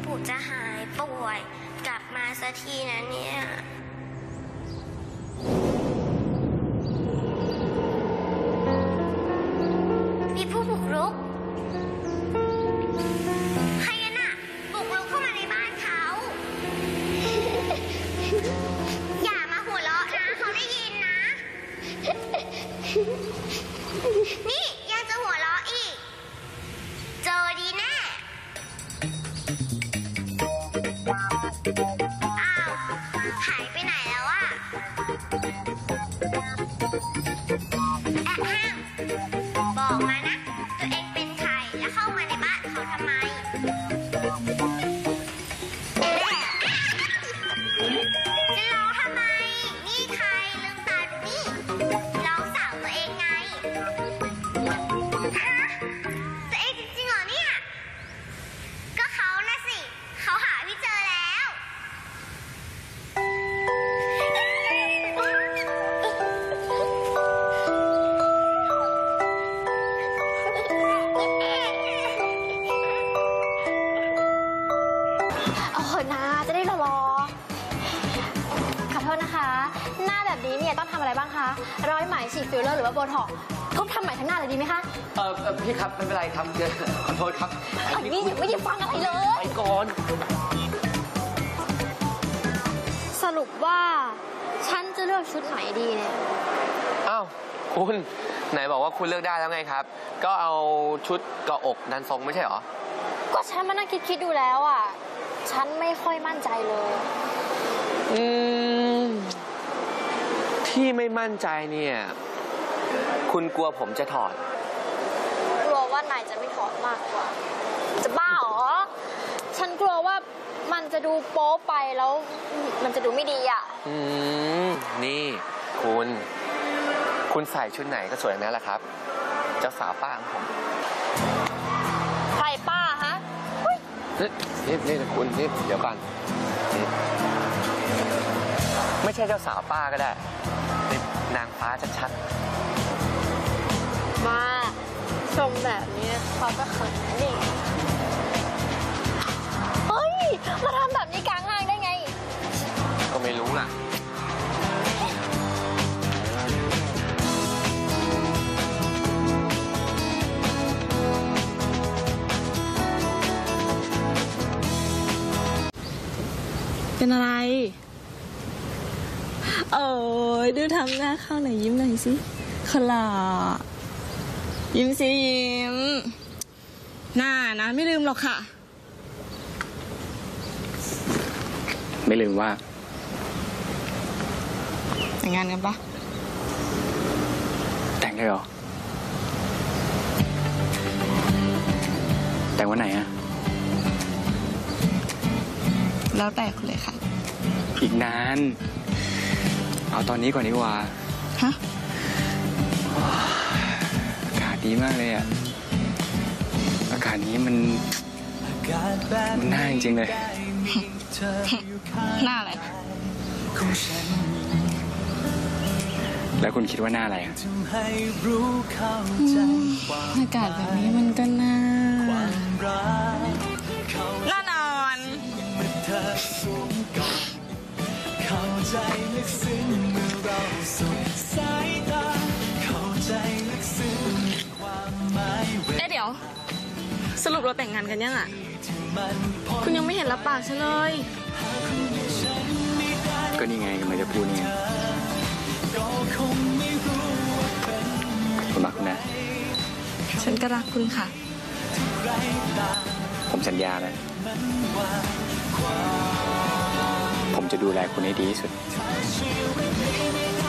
ปู่จะหายป่วยกลับมาสักทีนะเนี่ยมีผู้บุกรุกใครกันน่ะบุกรุกเข้ามาในบ้านเขาอย่ามาหัวเราะนะเขาได้ยินนะนี่ยังจะหัวเราะอีกเจอดีแน่อ้าวหายไปไหนแล้วอะแอบห้างบอกมานะตัวเองเป็นใครแล้วเข้ามาในบ้านเขาทำไมจะร้องทำไมนี่ใครลืมตาดูนี่น้องสาวตัวเองไงฮะตัวเองจริงๆเหรอเนี่ยก็เขาน่ะสิเขาหาพี่เจอแล้วเอาเถอะนะจะได้รอขอโทษนะคะหน้าแบบนี้เนี่ยต้องทำอะไรบ้างคะร้อยไหมฉีดฟิลเลอร์หรือว่าโบท็อกซ์ทุบทำใหม่ทั้งหน้าเลยดีไหมคะพี่ครับไม่เป็นไรครับขอโทษครับอันนี้ไม่ได้ฟังอะไรเลยไปก่อนสรุปว่าฉันจะเลือกชุดไหนดีเนี่ยอ้าวคุณไหนบอกว่าคุณเลือกได้แล้วไงครับก็เอาชุดเกาะอกดันทรงไม่ใช่หรอก็ฉันมานั่งคิดดูแล้วอ่ะฉันไม่ค่อยมั่นใจเลยที่ไม่มั่นใจเนี่ยคุณกลัวผมจะถอดกลัวว่านายจะไม่ถอดมากกว่าจะบ้าเหรอฉันกลัวว่ามันจะดูโป๊ไปแล้วมันจะดูไม่ดีอ่ะนี่คุณใส่ชุดไหนก็สวยนั่นแหละครับเจ้าสาวป้าของผมใครป้าฮะนี่คุณนี่เดี๋ยวก่อนไม่ใช่เจ้าสาวป้าก็ได้นางฟ้าชัดๆมาชมแบบนี้เขาก็เขินนี่เฮ้ยมาทำแบบนี้กลางห้างได้ไงก็ไม่รู้ล่ะเป็นอะไรโอ้ยดูทำหน้าเข้าหน่อยยิ้มหน่อยสิขลายิ้มสิยิ้มหน้านะไม่ลืมหรอกค่ะไม่ลืมว่าแต่งงานกันปะแต่งได้หรอแต่งวันไหนอะแล้วแต่คุณเลยค่ะอีกนานเอาตอนนี้ก่อนดีกว่าฮะอากาศดีมากเลยอ่ะอากาศนี้มันน่าจริงๆเลยหน้าอะไรแล้วคุณคิดว่าหน้าอะไรอ่ะอากาศแบบนี้มันก็น่านอนเดี๋ยวสรุปเราแต่งงานกันยังอ่ะคุณยังไม่เห็นรับปากฉันเลยก็นี่ไงกำลังจะพูดนี่คุณรักคุณนะฉันก็รักคุณค่ะผมสัญญานะผมจะดูแลคุณให้ดีที่สุด